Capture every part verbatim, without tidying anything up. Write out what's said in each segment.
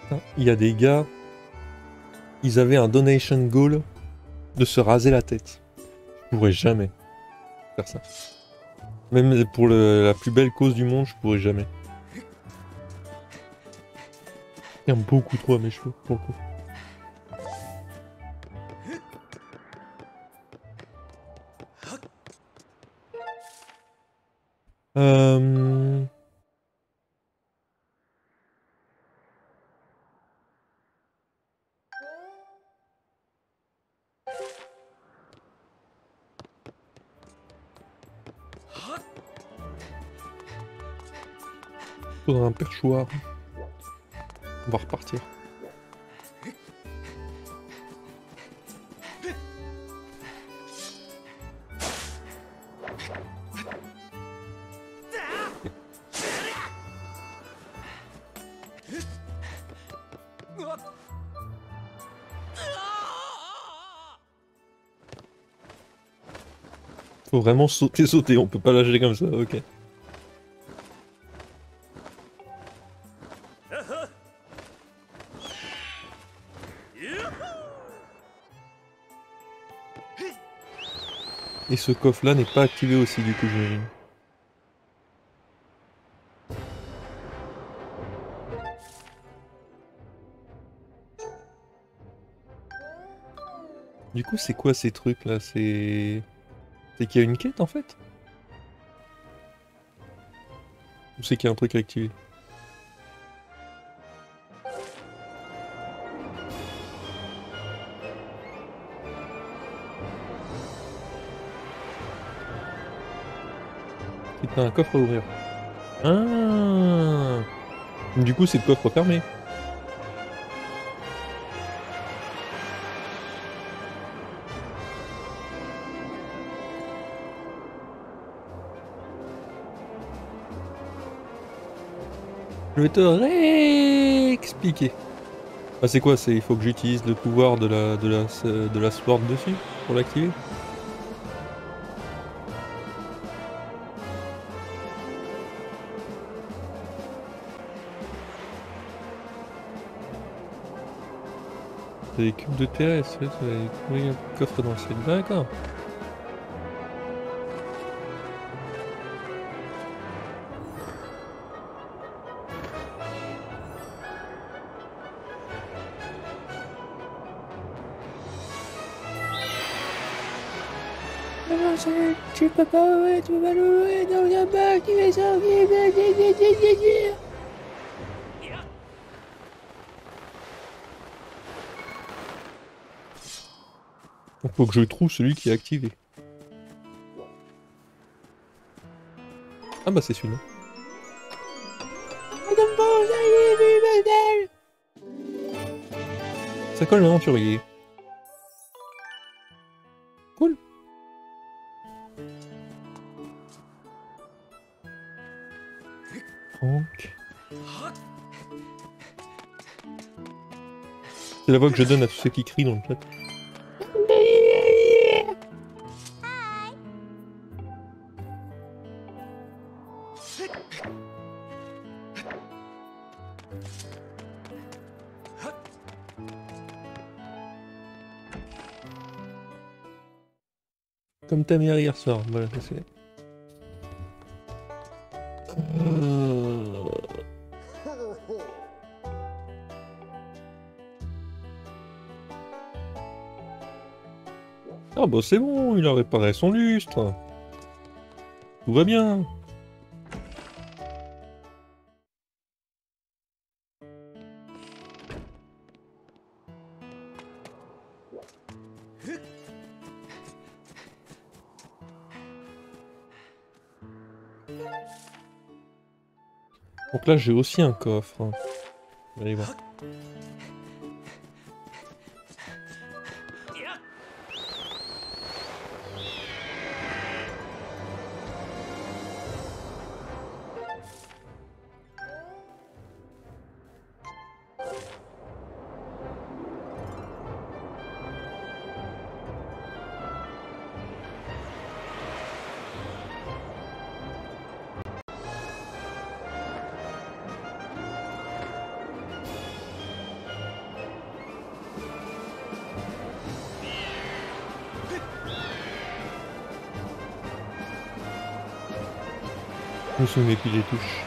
Il y a des gars, ils avaient un donation goal de se raser la tête. Je pourrais jamais faire ça. Même pour le, la plus belle cause du monde, je pourrais jamais. Je tiens beaucoup trop à mes cheveux, pour le coup. Euh... Faudra un perchoir. On va repartir. Faut vraiment sauter, sauter, on peut pas lâcher comme ça, ok. Et ce coffre là n'est pas activé aussi du coup j'imagine. Du coup c'est quoi ces trucs là? C'est... C'est qu'il y a une quête en fait? Ou c'est qu'il y a un truc à activer? C'est un coffre à ouvrir. Ah. Du coup c'est le coffre fermé. Je vais te réexpliquer. Ah c'est quoi? C'est il faut que j'utilise le pouvoir de la de la de la sword dessus pour l'activer? C'est des cubes de terrestre, c'est oui, un coffre dans le ciel. D'accord. Tu peux pas ouvrir, tu peux pas l'ouvrir, dans la bague, tu vas sortir. Il faut que je trouve celui qui est activé. Ah bah c'est celui-là. Ça colle l'aventurier. Cool. Franck. C'est la voix que je donne à tous ceux qui crient dans le chat. Comme ta mère hier soir, voilà, c'est... Euh... Ah bah c'est bon, il a réparé son lustre. Tout va bien. Donc là j'ai aussi un coffre. Allez voir. Je me souviens plus des touches.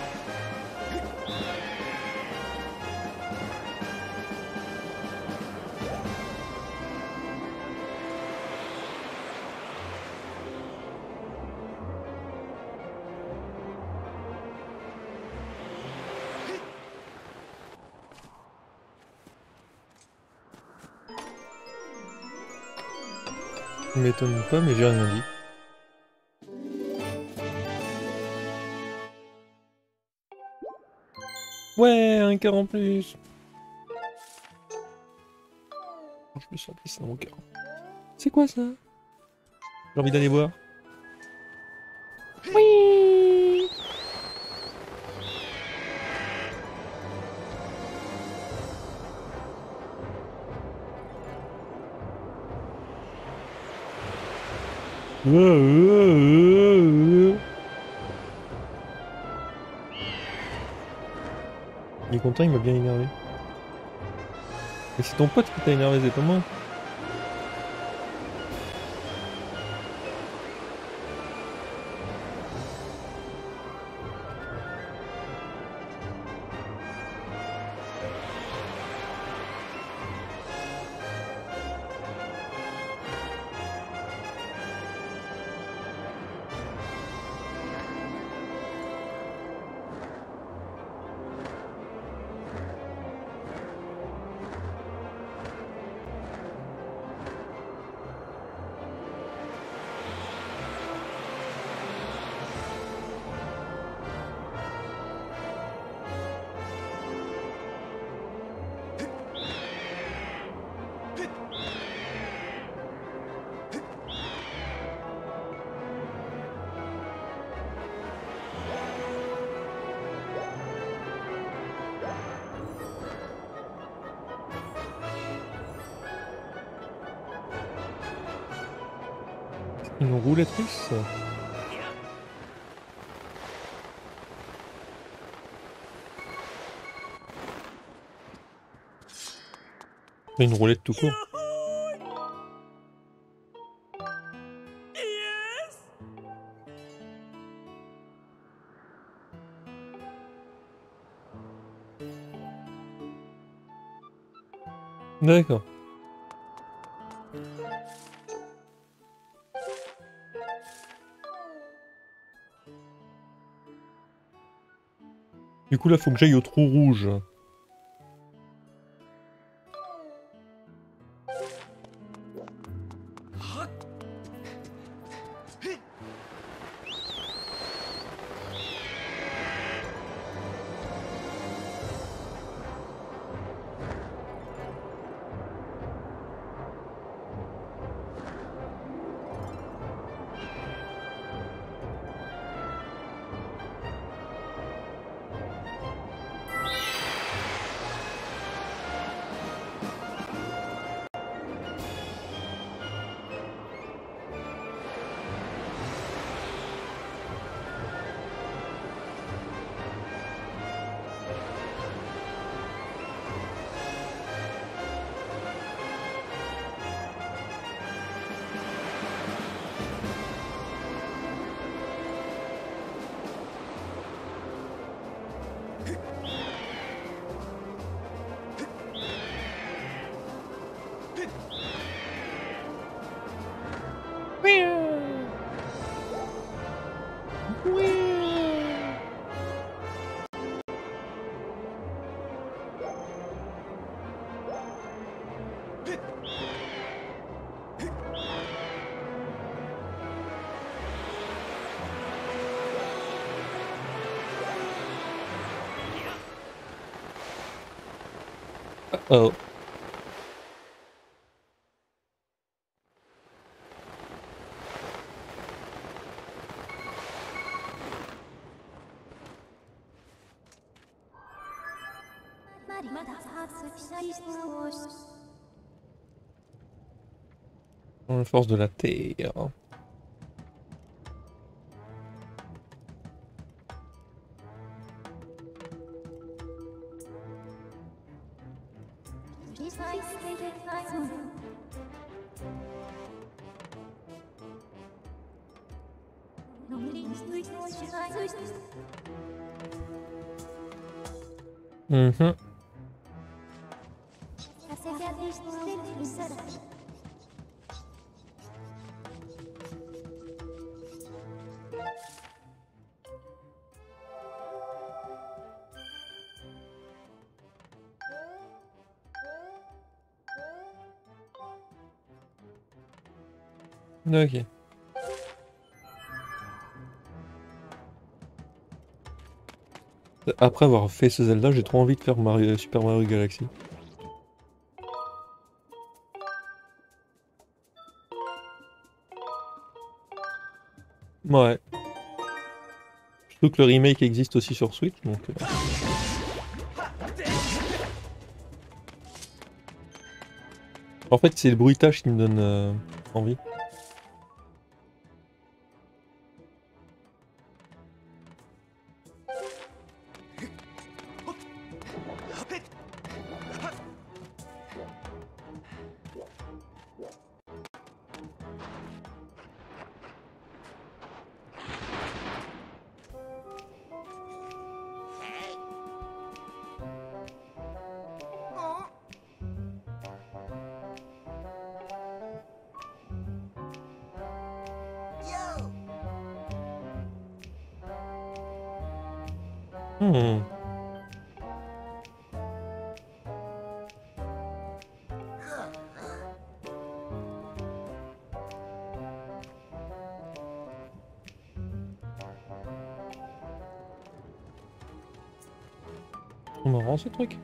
Ça m'étonne pas, mais j'ai rien dit. Ouais, un quart en plus. Je me sens plus dans mon cœur. C'est quoi ça? J'ai envie d'aller voir. Oui. Il est content, il m'a bien énervé. Mais c'est ton pote qui t'a énervé, c'est pas moi. Une roulette russe. Une roulette tout court. D'accord. Du coup là faut que j'aille au trou rouge. Oh. Dans la force de la terre. Mhm. Ok. Après avoir fait ce Zelda, j'ai trop envie de faire Mario, Super Mario Galaxy. Ouais. Je trouve que le remake existe aussi sur Switch, donc... Euh... En fait, c'est le bruitage qui me donne euh, envie. Hmm. C'est marrant ce truc.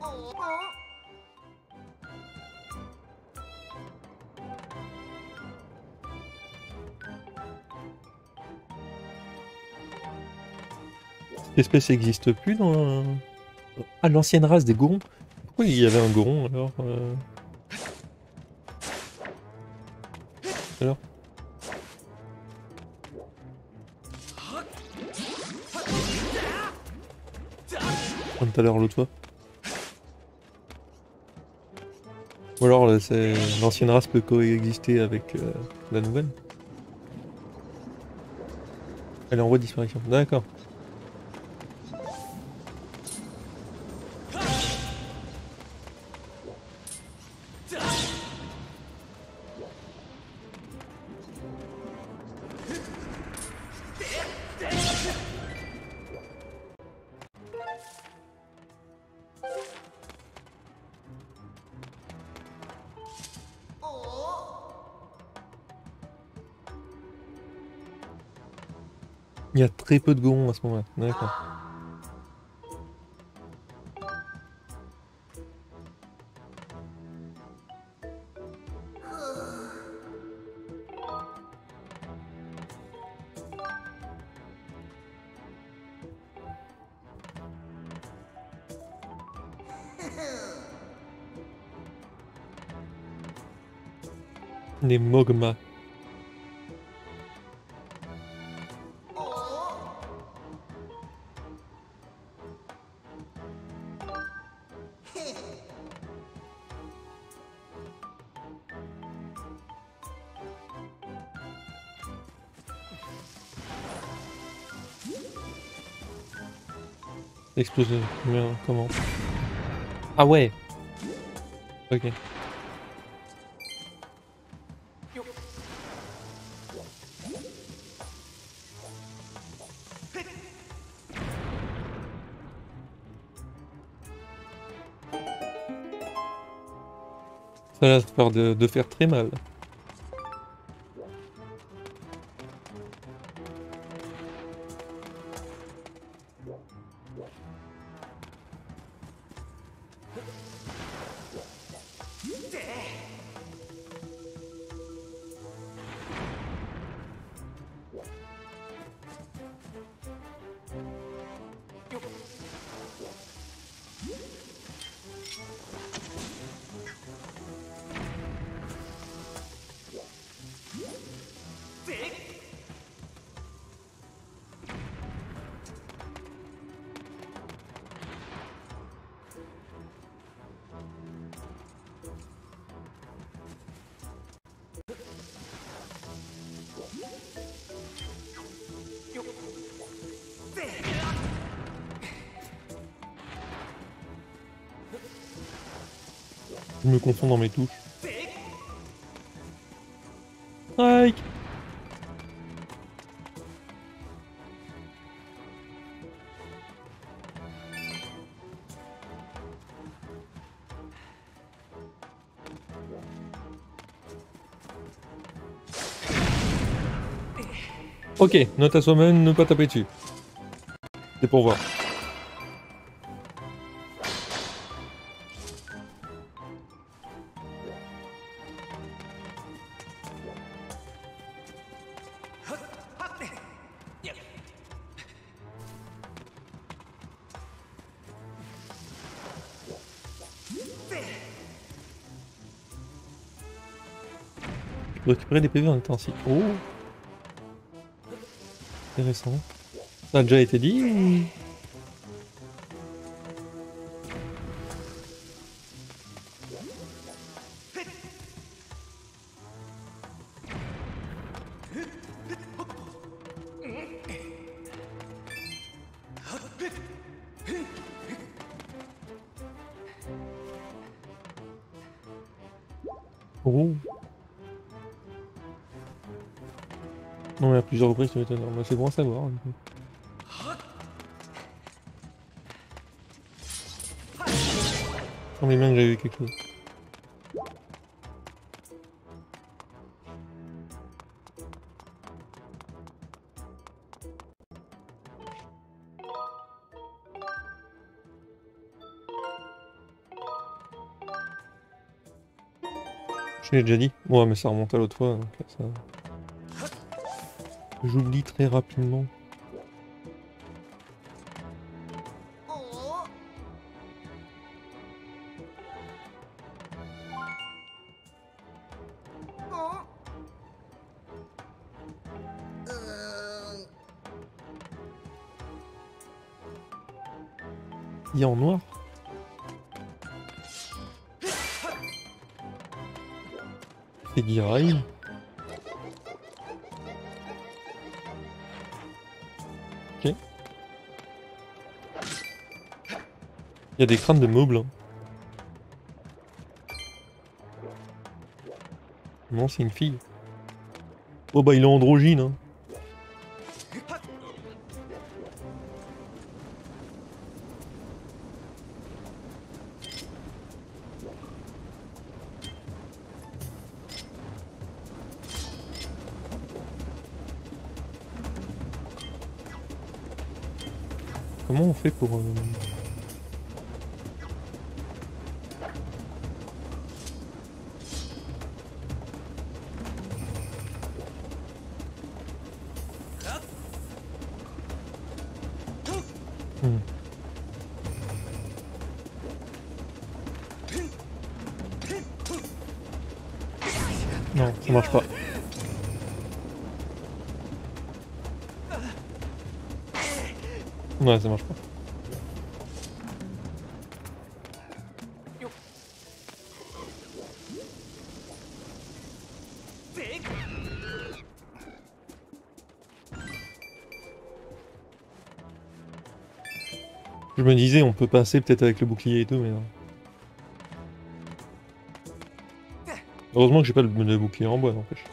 Cette espèce n'existe plus dans... Ah, l'ancienne race des Gorons. Pourquoi il y avait un Goron alors euh... Alors comme tout à l'heure l'autre fois. Ou alors l'ancienne race peut coexister avec euh, la nouvelle. Elle est en voie de disparition. D'accord. Il y a très peu de Gorons à ce moment-là. D'accord. Les Mogma. Explosé. Comment? Ah ouais. Ok. Ça a l'air de, de faire très mal. Je me confonds dans mes touches. Strike. Ok, note à soi-même, ne pas taper dessus. C'est pour voir. Je peux récupérer des P V en étant ainsi. Oh, intéressant. Ça a déjà été dit ou... Oh. Non mais à plusieurs reprises tu m'étonnes, mais c'est bon à savoir. Du coup. Je semblait bien que j'avais vu quelque chose. Je l'ai déjà dit. Ouais mais ça remonte à l'autre fois, donc là, ça... J'oublie très rapidement. Il y a en noir. C'est Guirail. Ok. Il y a des crânes de mots blancs. Non, c'est une fille. Oh bah il est androgyne hein. Comment on fait pour... Euh... Hmm. Non, ça marche pas. Ouais, ça marche pas. Je me disais, on peut passer peut-être avec le bouclier et tout, mais non. Heureusement que j'ai pas le, le bouclier en bois, n'empêche.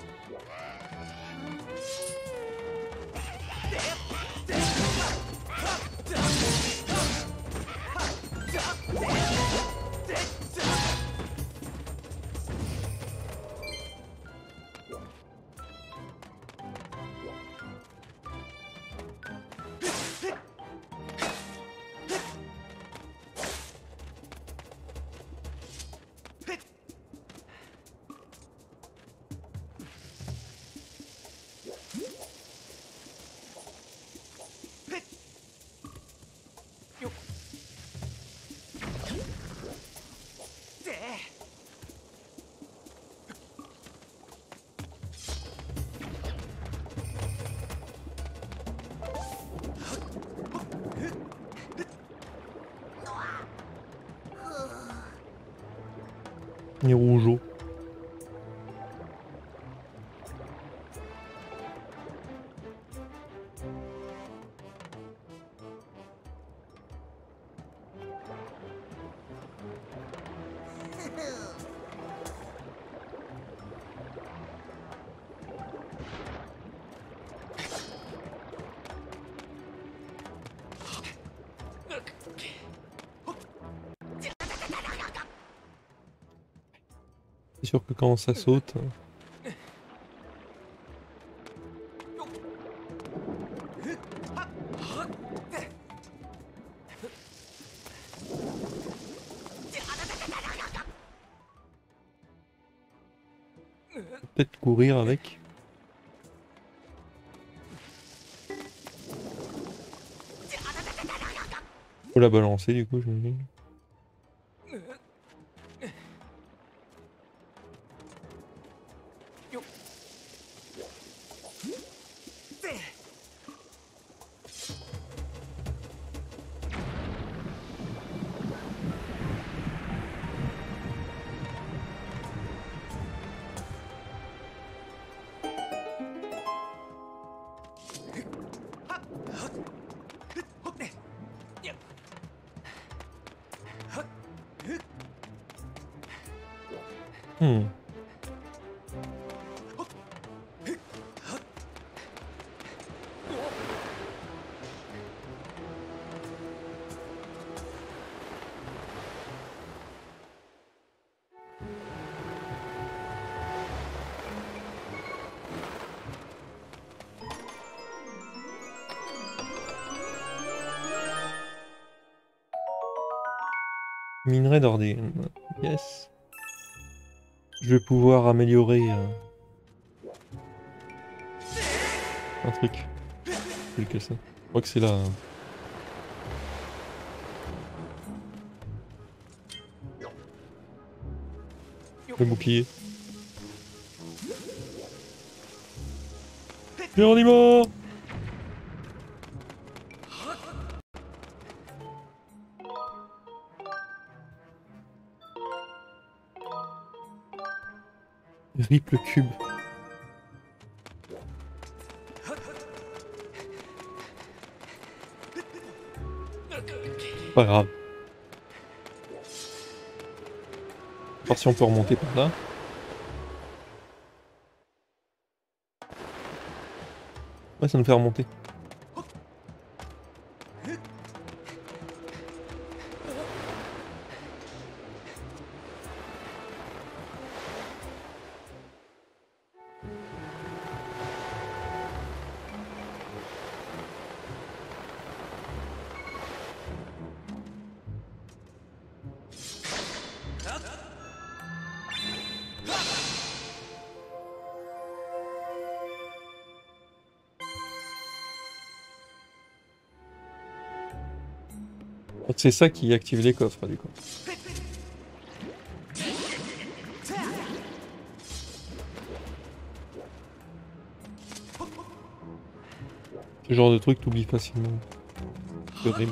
Les rougeaux. C'est sûr que quand ça saute... Peut-être courir avec. Faut la balancer du coup, je me dis. Hmm. Minerai d'Ordine. Yes. Je vais pouvoir améliorer euh, un truc. C'est lequel ça? Je crois que c'est là. Hein. Le bouclier. Géronimo! Rip le cube. Pas grave. Voir si on peut remonter par là. Ouais, ça nous fait remonter. C'est ça qui active les coffres du coup. Ce genre de truc t'oublies facilement. C'est horrible.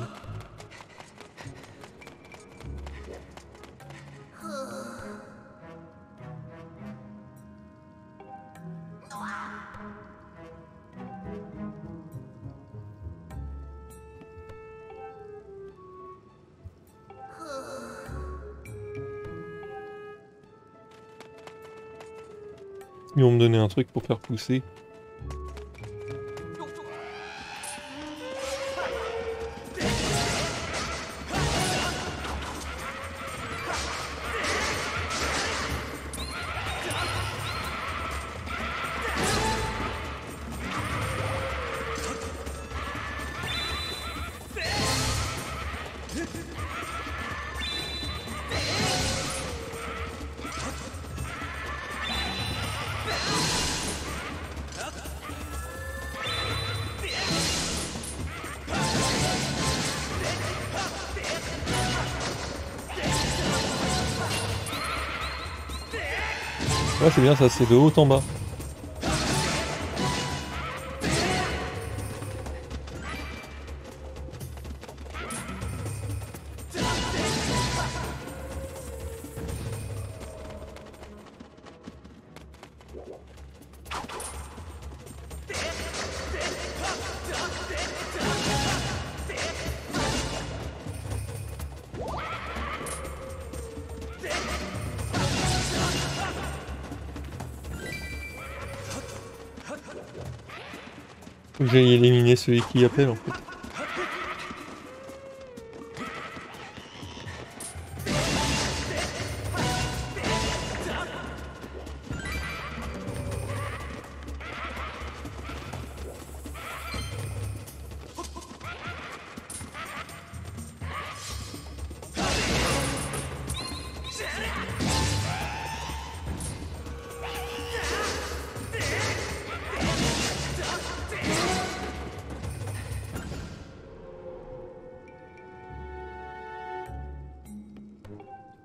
Ils vont me donner un truc pour faire pousser. Ouais, c'est bien ça, c'est de haut en bas. Faut que j'aille éliminer celui qui appelle en fait.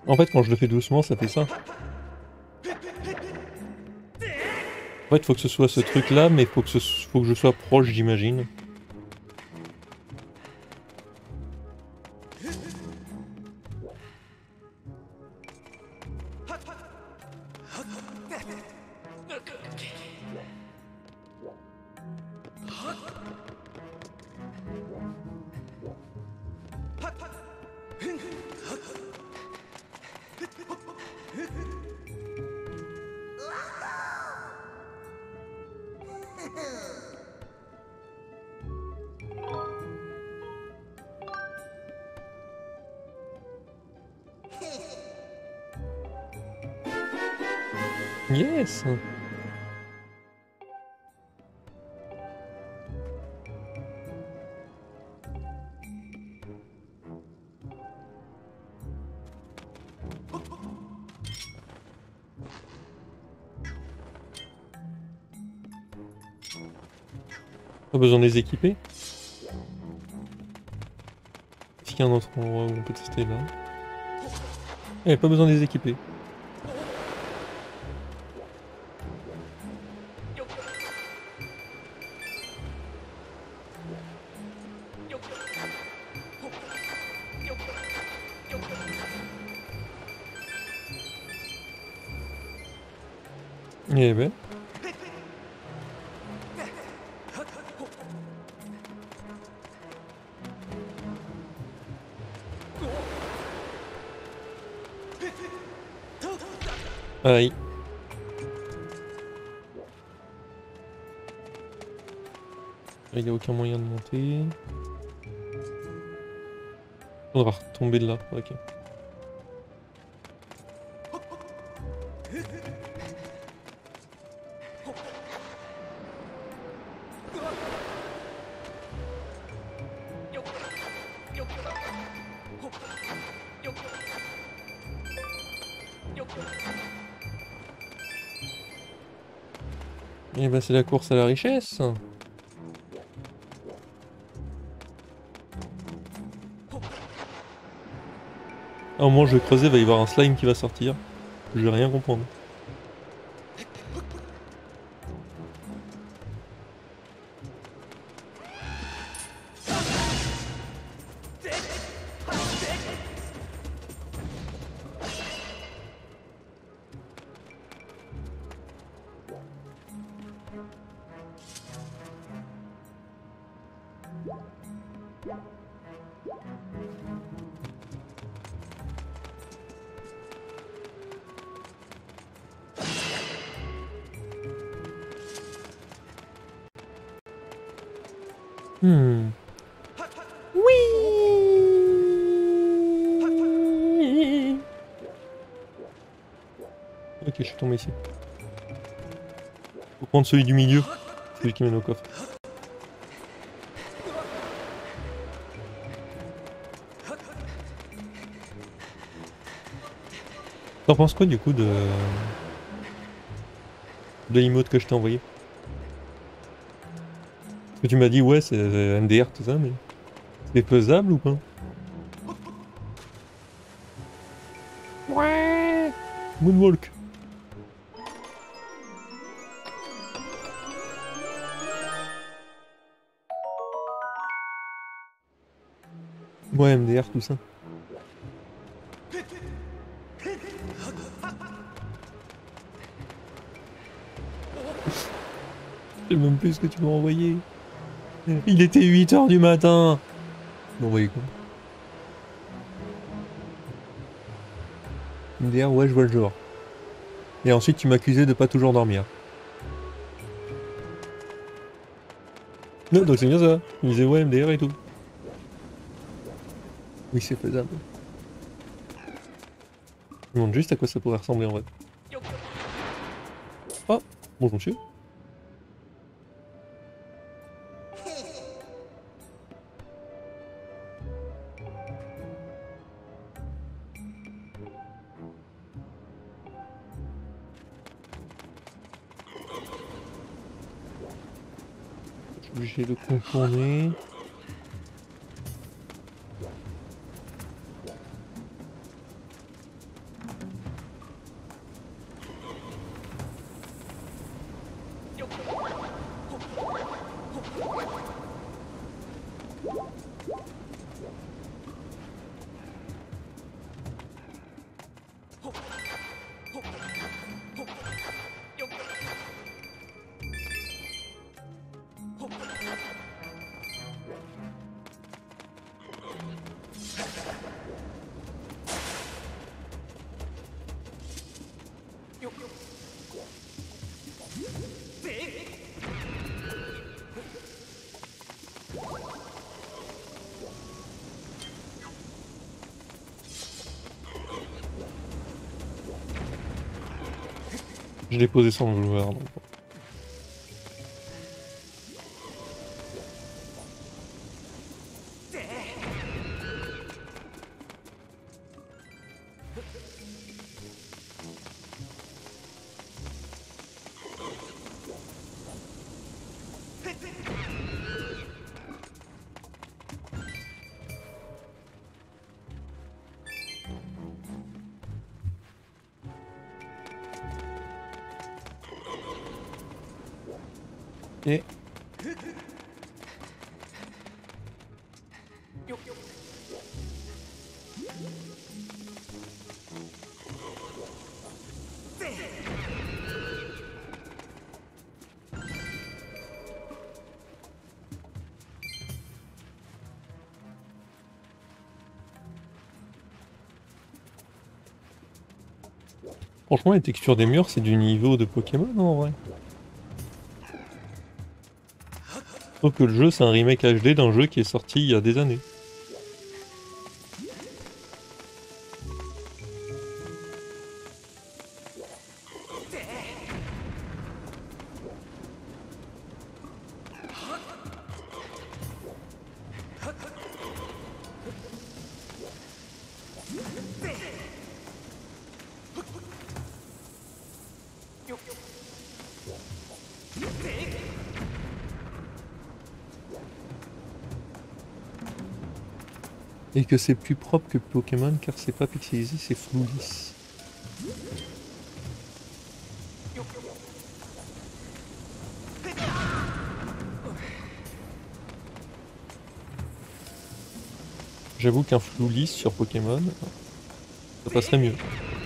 En fait, quand je le fais doucement, ça fait ça. En fait, faut que ce soit ce truc-là, mais faut que, ce... faut que je sois proche, j'imagine. Yes! Pas besoin de les équiper. Est-ce qu'il y a un autre endroit où on peut tester là? Eh, pas besoin de les équiper. Eh ben. Aïe. Il n'y a aucun moyen de monter. On va retomber de là, ok. Et ben c'est la course à la richesse. À un moment je vais creuser, il va y avoir un slime qui va sortir. Je vais rien comprendre. Hmm. Oui. Ok, je suis tombé ici. Faut prendre celui du milieu, celui qui mène au coffre. T'en penses quoi du coup de... de l'emote que je t'ai envoyé? Parce que tu m'as dit ouais c'est M D R tout ça, mais c'est faisable ou pas? Ouais. Moonwalk. Ouais M D R tout ça. Je sais même plus ce que tu m'as envoyé. Il était huit heures du matin. Bon, voyez quoi. M D R, ouais, je vois le genre. Et ensuite, tu m'accusais de pas toujours dormir. Non, donc c'est bien ça. Il disait ouais, M D R et tout. Oui, c'est faisable. Je me demande juste à quoi ça pourrait ressembler en vrai. Oh, bonjour monsieur. Je suis obligé de contourner. Je l'ai posé sans le vouloir. Donc. Et... Franchement, les textures des murs, c'est du niveau de Pokémon en vrai. Sauf que le jeu, c'est un remake H D d'un jeu qui est sorti il y a des années. Et que c'est plus propre que Pokémon car c'est pas pixelisé, c'est flou lisse. J'avoue qu'un flou lisse sur Pokémon, ça passerait mieux.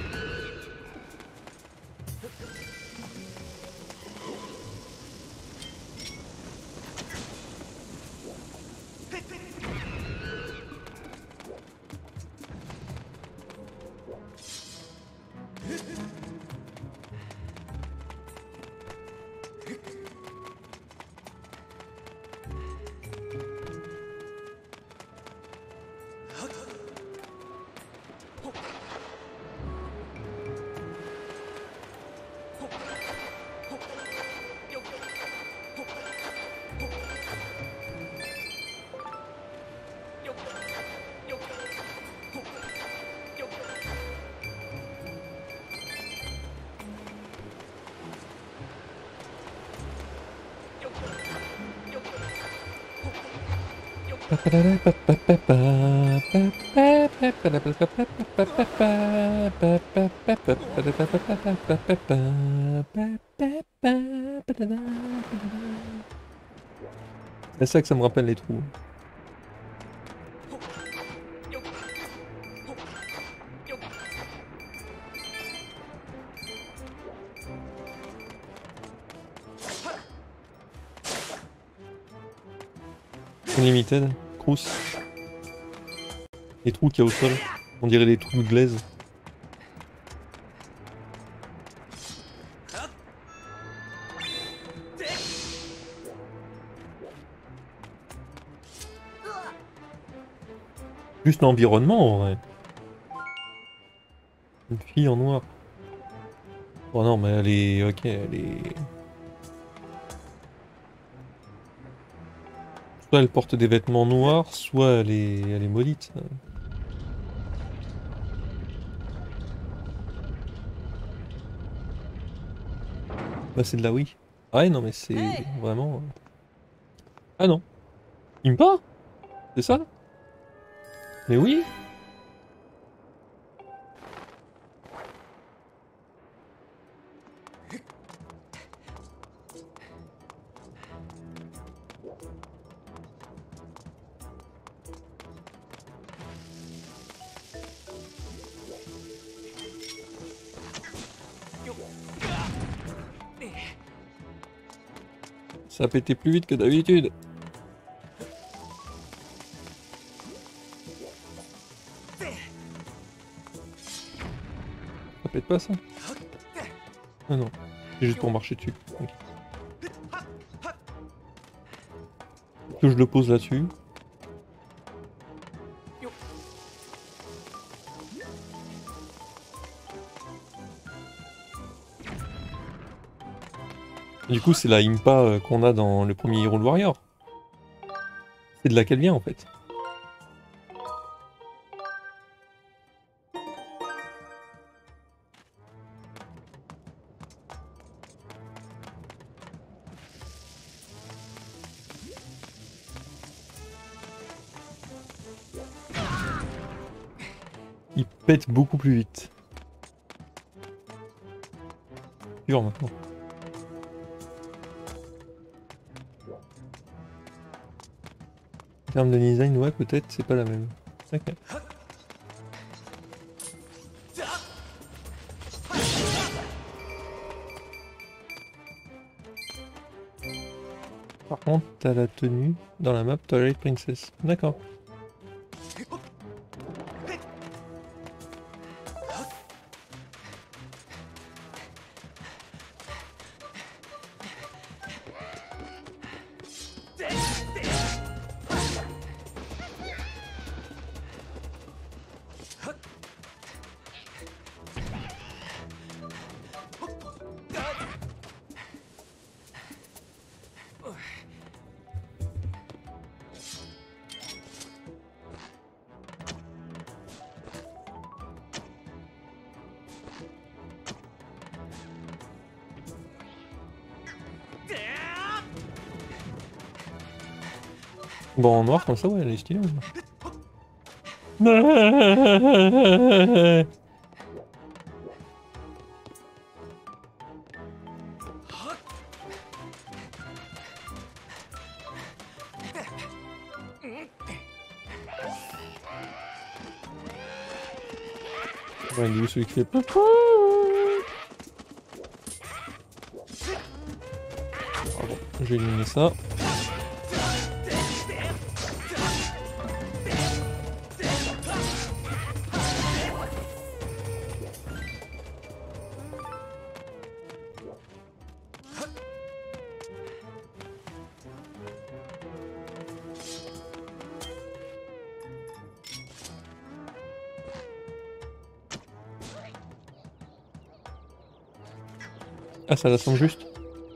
C'est ça que ça me rappelle les trous. Unlimited, Crous. Les trous qu'il y a au sol, on dirait des trous de glaise. Juste l'environnement en vrai. Une fille en noir. Oh non mais elle est... ok, elle est... Soit elle porte des vêtements noirs, soit elle est, elle est maudite. Bah c'est de la Wii. Ah ouais non mais c'est vraiment... Ah non. Il me parle? C'est ça? Mais oui. Ça a pété plus vite que d'habitude. Ça pète pas ça? Ah non, c'est juste pour marcher dessus. Okay. Que je le pose là-dessus. Du coup, c'est la Impa qu'on a dans le premier Hyrule Warrior. C'est de là qu'elle vient en fait. Il pète beaucoup plus vite. Dur maintenant. En termes de design, ouais, peut-être, c'est pas la même. Ok. Par contre, t'as la tenue dans la map Twilight Princess. D'accord. Bon, en noir comme ça, ouais, elle est stylée. Ouais, lui, celui qui fait papa. Ah bon, je vais éliminer ça. Ah, ça la semble juste.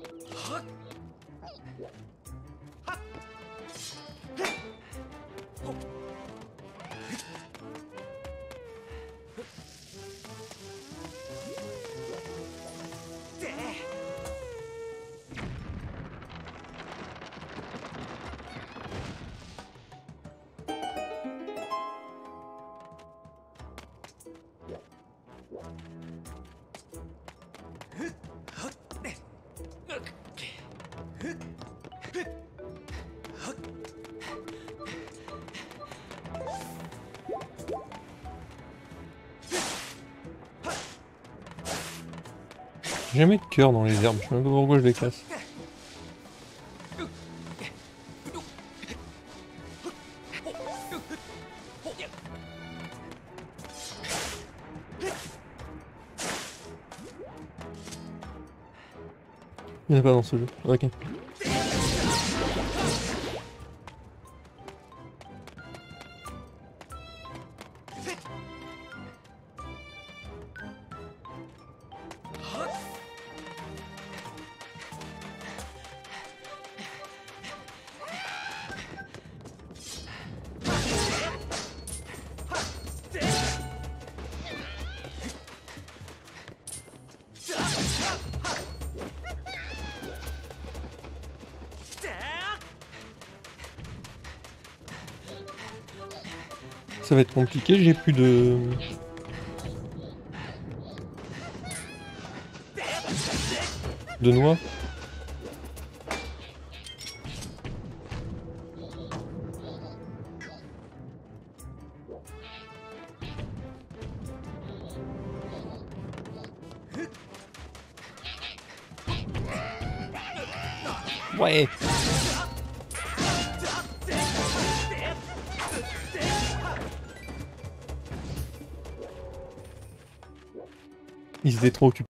J'ai jamais de cœur dans les herbes, je sais même pas pourquoi je les casse. Il n'y en a pas dans ce jeu, ok. Ça va être compliqué, j'ai plus de... de noix. Ouais. Ils étaient trop occupés.